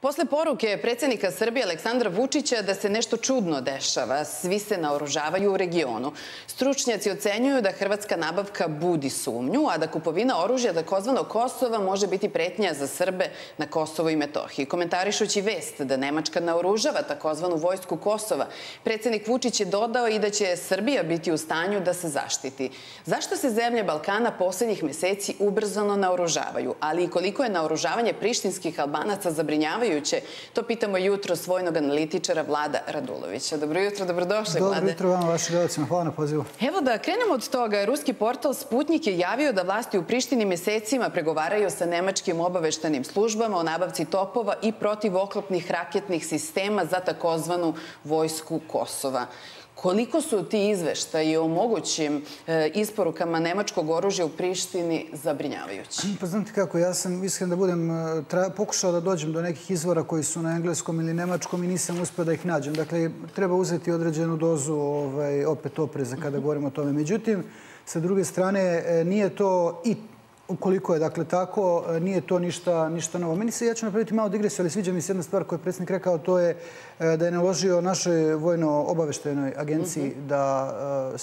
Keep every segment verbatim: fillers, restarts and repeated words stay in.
Posle poruke predsjednika Srbije Aleksandra Vučića da se nešto čudno dešava, svi se naoružavaju u regionu. Stručnjaci ocenjuju da hrvatska nabavka budi sumnju, a da kupovina oružja takozvanog Kosova može biti pretnja za Srbe na Kosovu i Metohiji. Komentarišući vest da Nemačka naoružava takozvanu vojsku Kosova, predsjednik Vučić je dodao i da će Srbija biti u stanju da se zaštiti. Zašto se zemlje Balkana poslednjih meseci ubrzano naoružavaju, ali i koliko je naoružavanje prištinskih Albanaca zabrinjavajuće, to pitamo jutro svojnog analitičara Vlada Radulovića. Dobro jutro, dobrodošli, Vlade. Dobro jutro vam, vašim gledalcima. Hvala na pozivu. Evo da krenemo od toga. Ruski portal Sputnik je javio da vlasti u Prištini mesecima pregovaraju sa nemačkim obaveštajnim službama o nabavci topova i protivoklopnih raketnih sistema za takozvanu vojsku Kosova. Koliko su ti izveštaji o mogućim isporukama nemačkog oružja u Prištini zabrinjavajući? Pa znate kako, ja sam, iskren da budem, pokušao da dođem do nekih izvora koji su na engleskom ili nemačkom i nisam uspio da ih nađem. Dakle, treba uzeti određenu dozu opet opreza kada govorimo o tome. Međutim, sa druge strane, nije to i ukoliko je, dakle, tako, nije to ništa, ništa novo. Meni se, ja ću napraviti malo digresiju, ali sviđa mi se jedna stvar koju je predsjednik rekao, to je da je naložio našoj vojno-obaveštajnoj agenciji da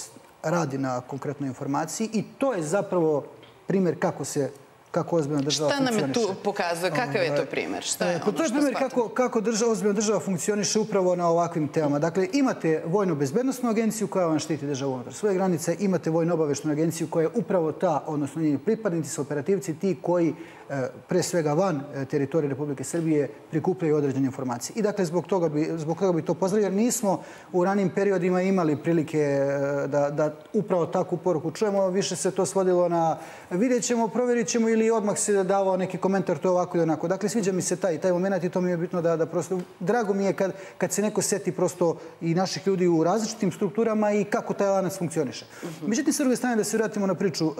radi na konkretnoj informaciji i to je zapravo primjer kako se kako ozbiljna država funkcioniše. Šta nam je tu pokazuje? Kakav je to primjer? Šta je ono što To je primjer kako ozbiljna država funkcioniše upravo na ovakvim temama. Dakle, imate vojno-bezbednosnu agenciju koja vam štiti državu unutar svoje granice, imate vojno-obaveštajnu agenciju koja je upravo ta, odnosno njeni pripadnici su operativci, ti koji pre svega van teritorije Republike Srbije prikupljaju određene informacije. I dakle, zbog toga bi, zbog toga bi to pozdravili, jer nismo u ranijim periodima imali prilike da, da upravo takvu poruku čujemo. Više se to svodilo na vidjet ćemo, provjerit ćemo ili odmah se davao neki komentar to ovako i onako. Dakle, sviđa mi se taj, taj moment i to mi je bitno da, da prosto... Drago mi je kad, kad se neko seti prosto i naših ljudi u različitim strukturama i kako taj lanac funkcioniše. Međutim, s druge strane, da se vratimo na priču,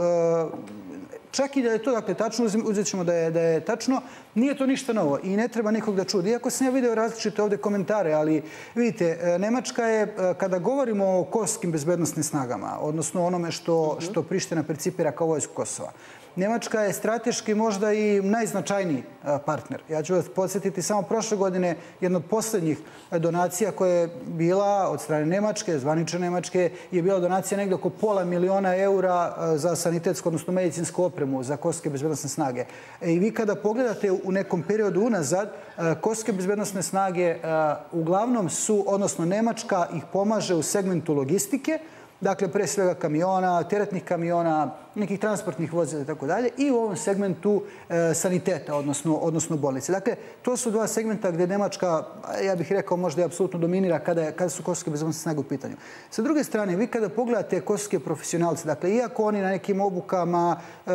čak i da je to, dakle, tačno, uzet ćemo da je, da je tačno, nije to ništa novo i ne treba nikog da čudi. Iako sam ja video različite ovde komentare, ali vidite, Nemačka je, kada govorimo o kosovskim bezbednostnim snagama, odnosno onome što, što Priština percipira kao vojsku Kosova, Nemačka je strateški možda i najznačajniji partner. Ja ću vas podsjetiti, samo prošle godine jedna od posljednjih donacija koja je bila od strane Nemačke, zvanične Nemačke, je bila donacija negdje oko pola miliona eura za sanitetsku, odnosno medicinsku opremu za kosovske bezbednosne snage. I vi kada pogledate u nekom periodu unazad, kosovske bezbednosne snage uglavnom su, odnosno Nemačka ih pomaže u segmentu logistike, dakle, pre svega kamiona, teretnih kamiona, nekih transportnih vozila i tako dalje, i u ovom segmentu saniteta, odnosno, odnosno bolnice. Dakle, to su dva segmenta gdje Nemačka, ja bih rekao, možda i apsolutno dominira kada, kada su kosovske bezbednosne snage u pitanju. Sa druge strane, vi kada pogledate kosovske profesionalce, dakle, iako oni na nekim obukama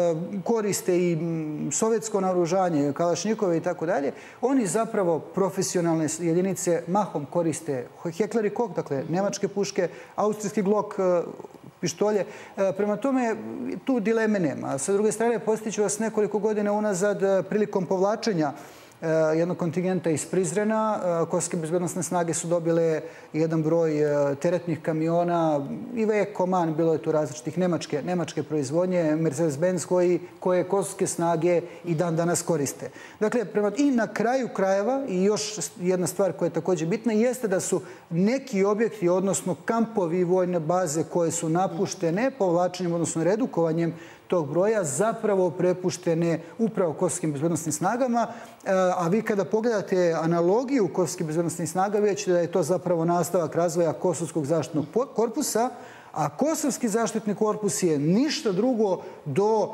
koriste i sovjetsko naoružanje, kalašnjikove i tako dalje, oni zapravo profesionalne jedinice mahom koriste Heckler i Koch, dakle, nemačke puške, austrijski Glock, pištolje. Prema tome, tu dileme nema. Sa druge strane, postiću vas nekoliko godina unazad prilikom povlačenja jednog kontingenta iz Prizrena. Kosovske bezbednosne snage su dobile jedan broj teretnih kamiona i Vekoman, bilo je tu različitih nemačke, nemačke proizvodnje, Mercedes-Benz koji, koje kosovske snage i dan danas koriste. Dakle, prema, i na kraju krajeva, i još jedna stvar koja je također bitna, jeste da su neki objekti, odnosno kampovi i vojne baze koje su napuštene povlačenjem, odnosno redukovanjem tog broja, zapravo prepuštene upravo kosovskim bezbednosnim snagama. A vi kada pogledate analogiju kosovskih bezbednosnih snaga, vidjet ćete da je to zapravo nastavak razvoja Kosovskog zaštitnog korpusa, a Kosovski zaštitni korpus je ništa drugo do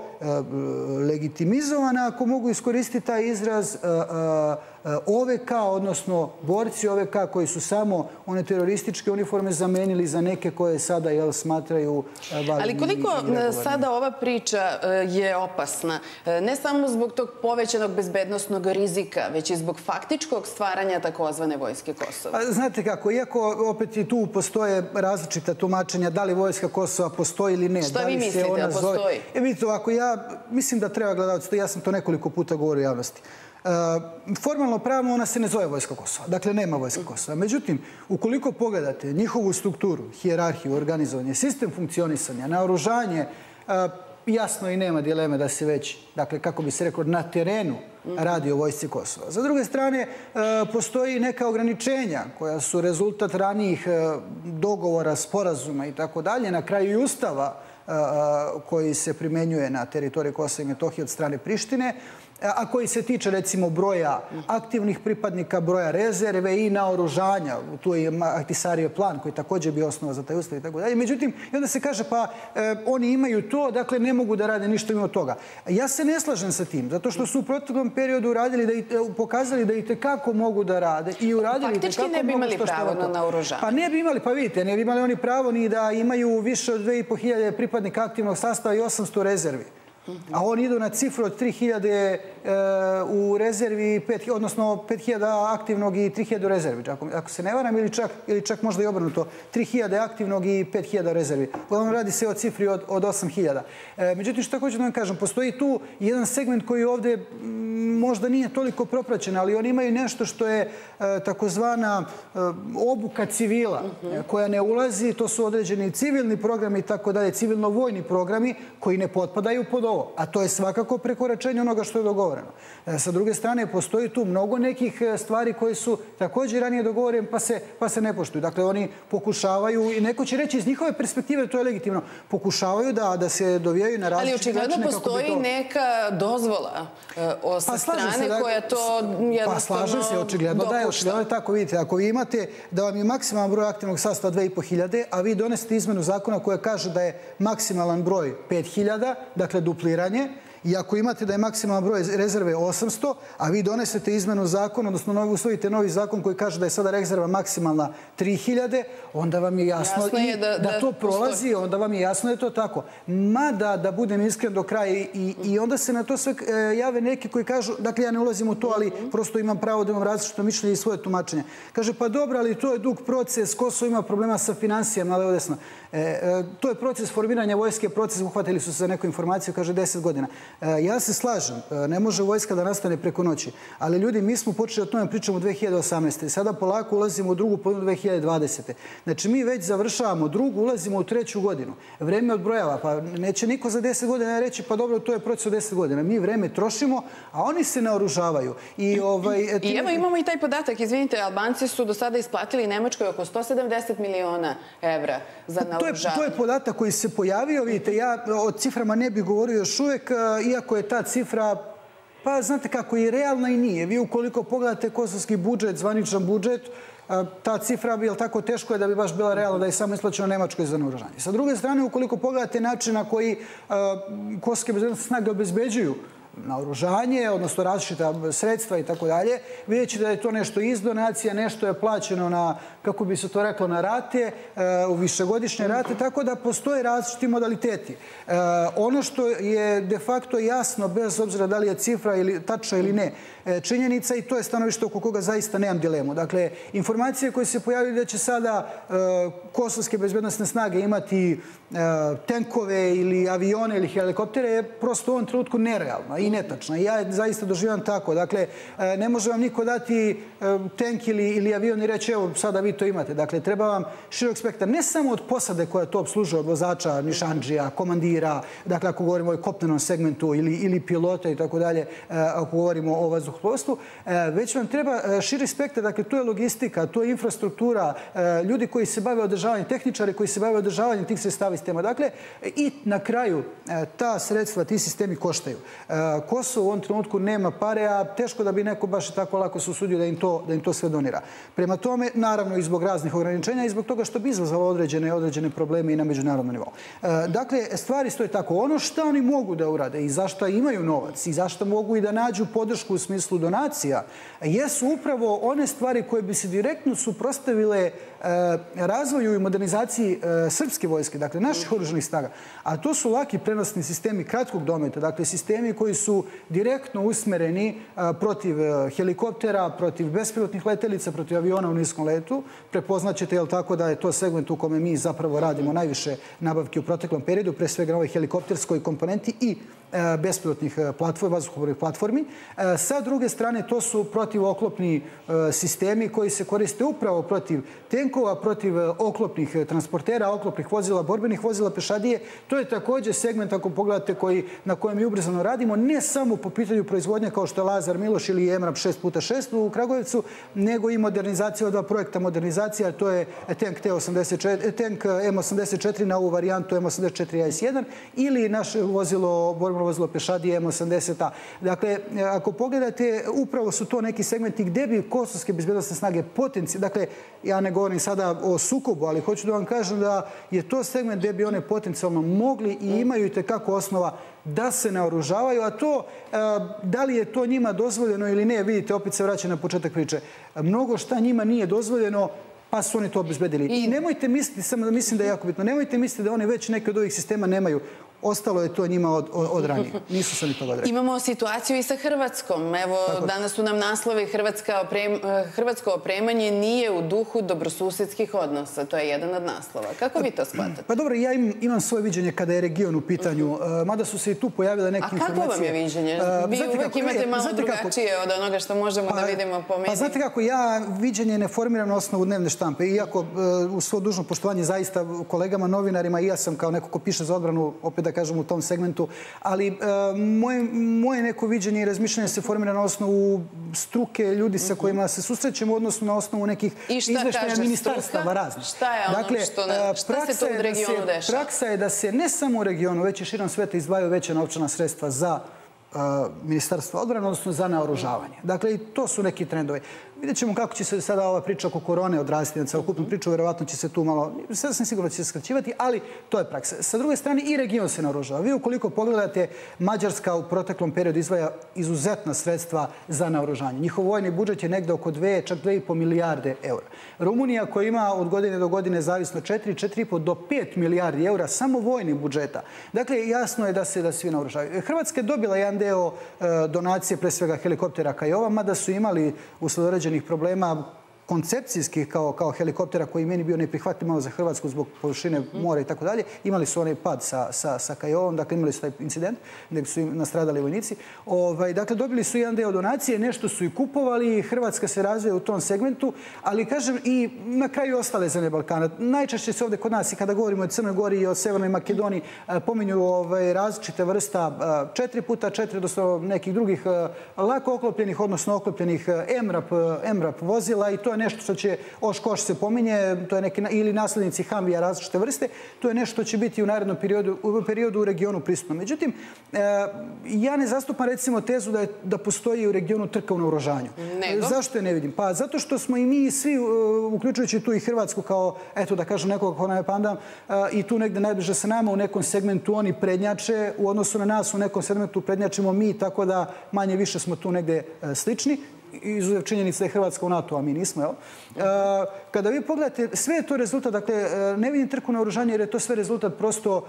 legitimizovana, ako mogu iskoristiti taj izraz, O V K, odnosno borci O V K koji su samo one terorističke uniforme zamenili za neke koje sada, jel, smatraju važnim. Ali koliko sada ova priča je opasna, ne samo zbog tog povećanog bezbednosnog rizika, već i zbog faktičkog stvaranja takozvane vojske Kosova? Znate kako, iako opet i tu postoje različita tumačenja da li vojska Kosova postoji ili ne. Šta vi mislite da postoji? E, vidite ovako, ja mislim da treba gledati, ja sam to nekoliko puta govorio u javnosti. Formalno pravno ona se ne zove vojska Kosova. Dakle, nema vojska Kosova. Međutim, ukoliko pogledate njihovu strukturu, hijerarhiju, organizovanje, sistem funkcionisanja, naoružanje jasno i nema dileme da se već, dakle, kako bi se reklo, na terenu radi o vojsci Kosova. Za druge strane, postoji neka ograničenja koja su rezultat ranijih dogovora, sporazuma i tako dalje, na kraju i ustava koji se primenjuje na teritoriji Kosova i Metohije od strane Prištine, a koji se tiče, recimo, broja aktivnih pripadnika, broja rezerve i naoružanja. Tu je Ahtisarijev plan koji također bi osnova za taj ustav i tako dalje. Međutim, i onda se kaže, pa oni imaju to, dakle, ne mogu da rade ništa mimo toga. Ja se ne slažem sa tim, zato što su u proteklom periodu radili, pokazali da i tekako mogu da rade i uradili i tekako mogu što što. Faktički ne bi imali pravo na naoružanje. Pa ne bi imali, pa vidite, ne bi imali oni pravo ni da imaju više od dve i po hiljade pripadnika aktivnog sastava i osamsto rezervi. A oni idu na cifru od tri hiljade u rezervi, odnosno pet hiljada aktivnog i tri hiljade u rezervi, ako se ne varam, ili čak možda i obrnuto, tri hiljade aktivnog i pet hiljada u rezervi. Uglavnom radi se o cifri od osam hiljada. Međutim, što hoću da vam kažem, postoji tu jedan segment koji ovdje možda nije toliko propraćen, ali oni imaju nešto što je takozvana obuka civila, koja ne ulazi, to su određeni civilni programi i tako dalje, civilno-vojni programi koji ne potpadaju pod ovo. A to je svakako prekoračenje onoga što je dogovoreno. Sa druge strane, postoji tu mnogo nekih stvari koje su također ranije dogovorene pa se ne poštuju. Dakle, oni pokušavaju, i neko će reći iz njihove perspektive, to je legitimno, pokušavaju da se dovijaju na različite načine. Ali očigledno postoji neka dozvola sa strane koja to jednostavno... Pa slažem se, očigledno da je, očigledno je tako. Vidite, ako vi imate da vam je maksimalan broj aktivnog sastava dve i po hiljade, a vi donesete izmenu zakona koja kaže da je maksimalan broj pet hiljada, dakle dupliranje, i ako imate da je maksimalan broj rezerve osamsto, a vi donesete izmenu zakona, odnosno usvojite novi zakon koji kaže da je sada rezerva maksimalna tri hiljade, onda vam je jasno da to prolazi, onda vam je jasno da je to tako. Mada, da budem iskren do kraja, i onda se na to sve jave neki koji kažu, dakle ja ne ulazim u to, ali prosto imam pravo da imam različito mišljenje i svoje tumačenje. Kaže, pa dobro, ali to je dug proces, Kosovo ima problema sa financijama, ali ovdje to je proces formiranja vojske, proces, uhvatili su se za neku informaciju, kaže deset godina. Ja se slažem, ne može vojska da nastane preko noći, ali ljudi, mi smo počeli o tome pričamo u dve hiljade osamnaeste. Sada polako ulazimo u drugu polovinu dve hiljade dvadesete. Znači, mi već završavamo drugu, ulazimo u treću godinu. Vreme odbrojava, pa neće niko za deset godina reći, pa dobro, to je proces od deset godina. Mi vreme trošimo, a oni se naoružavaju. I evo imamo i taj podatak, izvinite, Albanci su do sada isplatili Nemačkoj oko sto sedamdeset miliona evra za naoružavanje. To je podatak koji se pojavio, vidite, ja o ciframa ne bih govorio još uvek, iako je ta cifra, pa znate kako, i realna i nije. Vi ukoliko pogledate kosovski budžet, zvaničan budžet, ta cifra bi, jel tako, teško je da bi baš bila realna da je samo isplaćeno Nemačkoj za naoružanje. Sa druge strane, ukoliko pogledate način na koji kosovske bezbednosne snage obezbeđuju naoružanje, odnosno različita sredstva i tako dalje, vidjet ćete da je to nešto iz donacija, nešto je plaćeno na, kako bi se to reklo, na rate, u višegodišnje rate, tako da postoje različiti modaliteti. Ono što je de facto jasno, bez obzira da li je cifra tačna ili ne, činjenica, i to je stanovište oko koga zaista nemam dilemu. Dakle, informacije koje se pojavljaju da će sada kosovske bezbednosne snage imati tenkove ili avione ili helikoptere je prosto u ovom trenutku nerealna i netačna. I ja je zaista doživljam tako. Dakle, ne može vam niko dati tenk ili avion i reći, evo, sada vi to imate. Dakle, treba vam širok spektar, ne samo od posade koja to obslužuje, od vozača, nišandžija, komandira, dakle, ako govorimo o kopnenom segmentu ili pilota i tako dalje, ako govorimo o vazduhoplovstvu, već vam treba širi spektar. Dakle, tu je logistika, tu je infrastruktura, ljudi koji se bave održavanjem, tehničari koji se bave održavanjem tih sredstava i sistema. Dakle, i na kraju ta sredstva, ti sistemi koštaju. Kosovo u ovom trenutku nema pare, a teško da bi neko baš tako lako se usudio da im to sve donira. Prema tome, naravno i zbog raznih ograničenja i zbog toga što bi izazvalo određene probleme i na međunarodnom nivou. Dakle, stvari stoje tako. Ono što oni mogu da urade i zašto imaju novac i zašto mogu i da nađu podršku u smislu donacija, jesu upravo one stvari koje bi se direktno suprotstavile razvoju i modernizaciji srpske vojske, dakle naših oružanih snaga. A to su laki prenosni sistemi kratkog dometa, dakle sistemi koji su direktno usmereni protiv helikoptera, protiv bespilotnih letelica, protiv aviona u niskom letu. Prepoznaćete, jel tako, da je to segment u kome mi zapravo radimo najviše nabavke u proteklom periodu, pre svega na ovoj helikopterskoj komponenti i bespilotnih vazduhoplovnih platformi. Sa druge strane, to su protivoklopni sistemi koji se koriste upravo protiv tenkova, tenkova, protiv oklopnih transportera, oklopnih vozila, borbenih vozila, pešadije. To je također segment, ako pogledate, koji, na kojem mi ubrzano radimo, ne samo po pitanju proizvodnja kao što je Lazar Miloš ili EMRAP šest puta šest u Kragujevcu, nego i modernizacija od dva projekta modernizacija, to je tank T osamdeset četiri, tank M osamdeset četiri na ovu varijantu M osamdeset četiri A S jedan ili naše vozilo, borbeno vozilo pešadije M osamdeset A. Dakle, ako pogledate, upravo su to neki segmenti gdje bi kosovske bezbjednosne snage potencijalno, dakle, ja ne govorim sada o sukobu, ali hoću da vam kažem da je to segment gdje bi one potencijalno mogli i imaju i tekako osnova da se naoružavaju, a to, da li je to njima dozvoljeno ili ne, vidite, opet se vraća na početak priče. Mnogo šta njima nije dozvoljeno, pa su oni to obezbedili. I nemojte misliti, samo da mislim da je jako bitno, nemojte misliti da oni već neke od ovih sistema nemaju. Ostalo je to njima od, od ranije. Nisu se ni toga odrekli. Imamo situaciju i sa Hrvatskom. Evo, danas su nam naslovi Hrvatska oprem, Hrvatsko opremanje nije u duhu dobrosusjedskih odnosa. To je jedan od naslova. Kako vi to shvatate? Pa dobro, ja im, imam svoje viđenje kada je region u pitanju. Mada su se i tu pojavile neke informacije. A kako vam je viđenje? Vi znate uvek kako, imate malo drugačije kako, od onoga što možemo pa, da vidimo po medijima. Pa znate kako, ja viđenje ne formiram na osnovu dnevne štampe. Iako u svo dužno poštovanje zaista kolegama novinarima i ja sam kao neko ko piše za odbranu, opet da kažem u tom segmentu, ali e, moje, moje neko viđenje i razmišljanje se formira na osnovu struke ljudi sa kojima se susrećemo, odnosno na osnovu nekih izveštaja ministarstava raznih. Šta je ono dakle, što, ne, šta se tu u regionu se, dešava? Praksa je da se ne samo u regionu, već i širom sveta izdvajaju veća novčana sredstva za ministarstva odbrane, odnosno za naoružavanje. Dakle, i to su neki trendovi. Vidjet ćemo kako će se sada ova priča oko korone odrasti na celokupnu priču, vjerovatno će se tu malo, sada sam sigurno da će se skraćivati, ali to je praksa. Sa druge strane, i region se naoružava. Vi ukoliko pogledate, Mađarska u proteklom periodu izdvaja izuzetna sredstva za naoružanje. Njihov vojni budžet je negde oko dve, čak dve i po milijarde eura. Rumunija koja ima od godine do godine zavisno četiri, četiri i po do pet milijardi eura samo vojnih budžeta. Dakle, jasno je da se da svi naoružavaju. Hrvatska je dobila jedan deo donacije, pre svega helikoptera Kajova, mada su imali usled određenih problema koncepcijskih kao, kao helikoptera koji meni bio neprihvatljiv malo za Hrvatsku zbog površine mora i tako dalje. Imali su onaj pad sa, sa, sa Kajovom, dakle imali su taj incident gdje su im nastradali vojnici. Ovaj, dakle, dobili su jedan deo donacije, nešto su i kupovali, Hrvatska se razvija u tom segmentu, ali kažem i na kraju ostale zemlje Balkana. Najčešće se ovdje kod nas i kada govorimo o Crnoj Gori i o Severnoj Makedoniji pominju ovaj, različite vrsta četiri puta četiri, odnosno nekih drugih lako oklopljenih, odnosno oklopljenih EMRAP, EMRAP vozila i to je nešto što će, Oshkosh se pominje, to je neki, ili naslednici Humveea različite vrste, to je nešto što će biti u narednom periodu, u periodu u regionu prisutno. Međutim, e, ja ne zastupam recimo tezu da, je, da postoji u regionu trka u naoružanju. Nego? Zašto je ne vidim? Pa zato što smo i mi svi, uključujući tu i Hrvatsku kao, eto da kažem nekoga ko nam je pandan, i tu negde najbliže sa nama u nekom segmentu oni prednjače, u odnosu na nas u nekom segmentu prednjačimo mi, tako da manje više smo tu negde slični. Izuzev činjenica da je Hrvatska u NATO, a mi nismo, jel? Kada vi pogledate, sve je to rezultat, dakle, ne vidim trku na oružanje jer je to sve rezultat prosto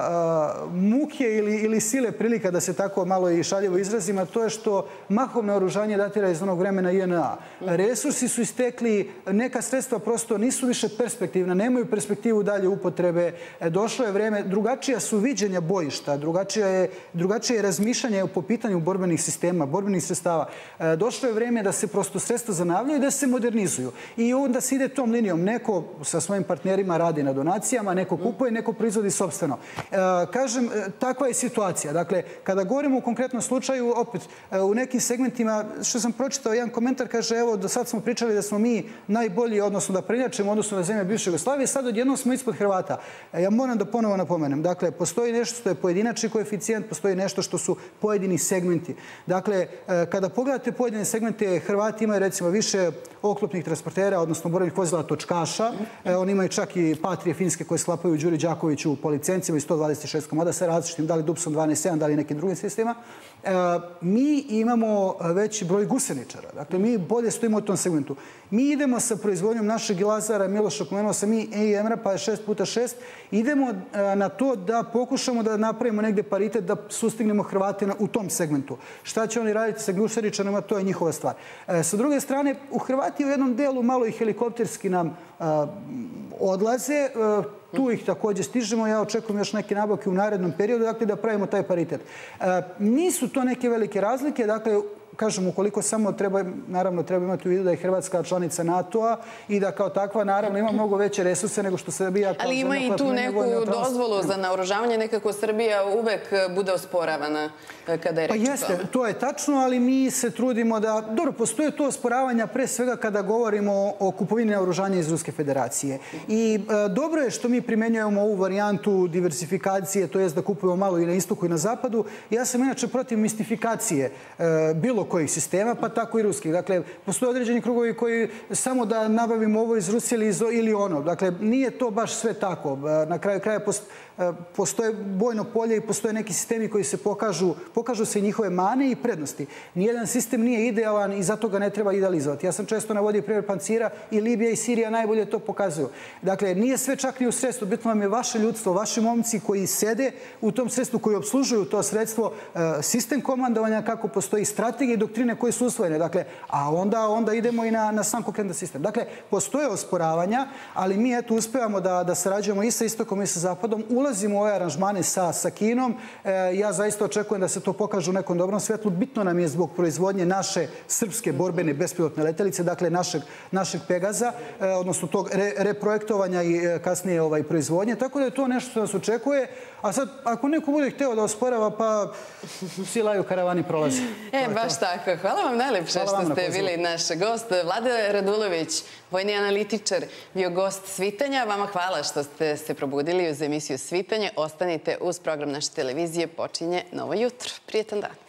muke ili, ili sile prilika, da se tako malo i šaljevo izrazim, a to je što mahom na oružanje datira iz onog vremena J N A. Resursi su istekli, neka sredstva prosto nisu više perspektivna, nemaju perspektivu dalje upotrebe, došlo je vreme, drugačija su viđenja bojišta, drugačije je, drugačije je razmišljanje po pitanju borbenih sistema, borbenih sredstava. Došlo je vreme da se prosto sredstva zanavljaju i da se modernizuju. I onda se ide tom linijom. Neko sa svojim partnerima radi na donacijama, neko kupuje, neko proizvodi sopstveno. E, kažem, takva je situacija. Dakle, kada govorimo u konkretnom slučaju, opet, u nekim segmentima, što sam pročitao, jedan komentar kaže, evo, do sad smo pričali da smo mi najbolji, odnosno da prednjačimo, odnosno na zemlje bivše Jugoslavije, sad odjednom smo ispod Hrvata. E, ja moram da ponovo napomenem. Dakle, postoji nešto što je pojedinačni koeficijent, postoji nešto što su pojedini segmenti. Dakle, kada pogledate pojedine segmente, Hrvati imaju recimo više oklopnih transportera, odnosno borbenih vozila točkaša. E, oni imaju čak i Patrije finske koje sklapaju Đuri Đakoviću po licencima i sto dvadeset šest komada sa različitim, da li Dupson dvanaest sedam, da li nekim drugim sistema. E, mi imamo veći broj guseničara. Dakle, mi bolje stojimo u tom segmentu. Mi idemo sa proizvodnjom našeg Lazara, Miloša, pomenuo sam mi i EMRA, pa je šest puta šest. Idemo na to da pokušamo da napravimo negde paritet, da sustignemo Hrvate u tom segmentu. Šta će oni raditi sa guseničarima, to je njihova stvar. E, sa druge strane, u Hrvati u jednom delu malo i helikopterski nam a, odlaze. A, tu ih također stižemo. Ja očekujem još neke nabavke u narednom periodu, dakle da pravimo taj paritet. A, nisu to neke velike razlike. Dakle, kažem, ukoliko samo treba, naravno, treba imati u vidu da je Hrvatska članica NATO-a i da kao takva, naravno, ima mnogo veće resurse nego što Srbija... Ali ima i tu neku dozvolu za naoružavanje, nekako Srbija uvek bude osporavana kada je reč o tome. Pa jeste, to je tačno, ali mi se trudimo da... Dobro, postoje to osporavanja pre svega kada govorimo o kupovini naoružanja iz Ruske federacije. I dobro je što mi primenjujemo ovu varijantu diversifikacije, to je da kupujemo malo i na istoku i na zapadu. Ja sam inače protiv mistifikacije bilo kojih sistema, pa tako i ruskih. Dakle, postoje određeni krugovi koji samo da nabavimo ovo iz Rusije ili ono. Dakle, nije to baš sve tako. Na kraju kraja postoje bojno polje i postoje neki sistemi koji se pokažu, pokažu se njihove mane i prednosti. Nijedan sistem nije idealan i zato ga ne treba idealizovati. Ja sam često navodio primjer pancira i Libija i Sirija najbolje to pokazuju. Dakle, nije sve čak ni u sredstvu. Bitno vam je vaše ljudstvo, vaši momci koji sede u tom sredstvu, koji obslužuju to sredstvo, sistem komandovanja, kako postoji strategije i doktrine koje su usvojene. Dakle, a onda, onda idemo i na, na sam konkretan sistem. Dakle, postoje osporavanja, ali mi eto uspevamo da, da sarađujemo i sa istokom i sa zapadom. Ulazimo u ove aranžmane sa, sa Kinom. E, ja zaista očekujem da se to pokaže u nekom dobrom svetlu. Bitno nam je zbog proizvodnje naše srpske borbene bespilotne letelice, dakle našeg, našeg Pegaza, e, odnosno tog re, reprojektovanja i e, kasnije ovaj, proizvodnje. Tako da je to nešto što nas očekuje. A sad, ako neko bude hteo da osporava, pa silaju karavani prolazi. E, baš tako. Hvala vam najlepše što ste bili naš gost. Vlada Radulović, vojni analitičar, bio gost Svitanja. Vama hvala što ste se probudili uz emisiju Svitanje. Ostanite uz program naše televizije. Počinje novo jutro. Prijetan dan.